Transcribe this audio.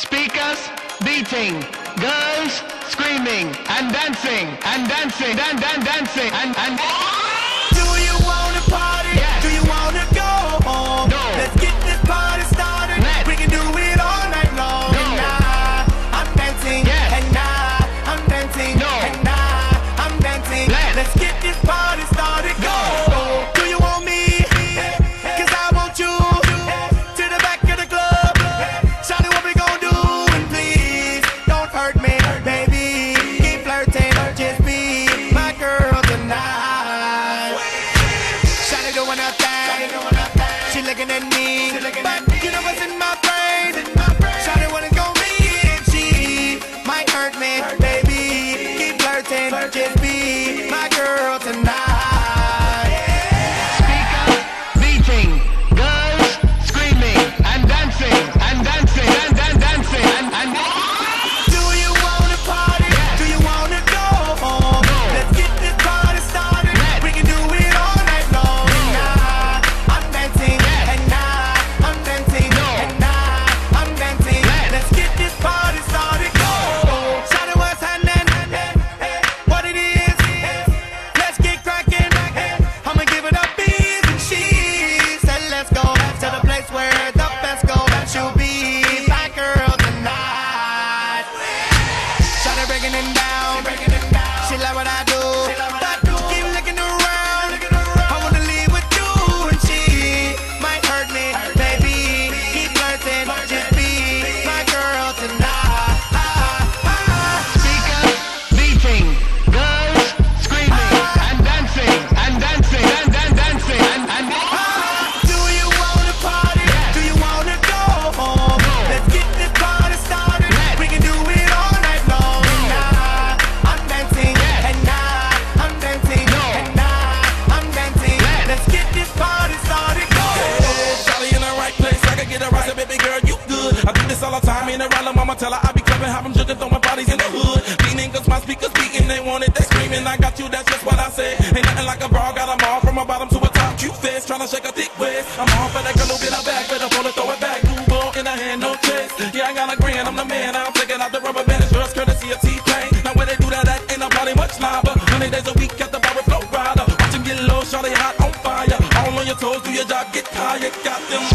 Speakers beating, girls screaming and dancing and dancing and dancing and. Do you wanna party? Yes. Do you wanna go home? No. Let's get this party started. Let's. We can do it all night long. No. And now I'm dancing. Yes. And now I'm dancing. No. And now I'm dancing. Let's. get this party started. Go. Do you want me? 'Cause I want you. To the back of the club. Shawty, what we gon' do? And please don't hurt me, baby. Keep flirting, just be my girl tonight. Shawty doing her thing. She looking at me, but you know what's in my brain? Shawty what it's gon' be, and she might hurt me, baby. Keep flirting, just be my girl tonight. Speakers beating, girls screaming and dancing and dancing and dancing and. Do you wanna party? Yes. Do you wanna go home? No. Let's get this party started. Let's. We can do it all night long. No. And now I'm dancing. Yes. And now I'm dancing. No. And now I'm dancing. Let's. Let's get this party started. Go. Shawty, what's happening? What it is? Let's get cracking. I'ma give it up easy. And she said, let's go to the place where the best go. She'll be my girl tonight. Shawty breaking it down. She like what I do. But keep looking around. I wanna leave with you, and she might hurt me, baby. Keep flirting, just be my girl tonight. Speakers beating, girls screaming and dancing and dancing and dancing and. Do you wanna party? Yes. Do you wanna go home? No. Let's get this party started. Let's. We can do it all night long. And now I'm dancing. Yes. And now I'm dancing. No. And now I'm dancing. Let's. Let's get this party started. Go. Shawty in the right place, I can get her right, so baby girl, you good. I do this all the time, in around the mama, tell her I be clubbing, have them jugging, throwing parties in the hood. Meaning cause my speakers beating, they want it, they screaming, I got you, that's just what I say. Ain't nothing like a bra, got them all from a bottom to a top, cute face, tryna shake a thick waist. I'm all for that girl who get her back, better pull it, throw it back, blue ball in her hand, no chase. Yeah, I got a grand, I'm the man, I'm taking out the rubber band, it's yours, courtesy of T-Pain. Now when they do that, ain't no party much longer. 100 days a week at the bar with Flow Rider. Watch him get low, shawty hot on fire. All on your toes, do your job, get tired, got them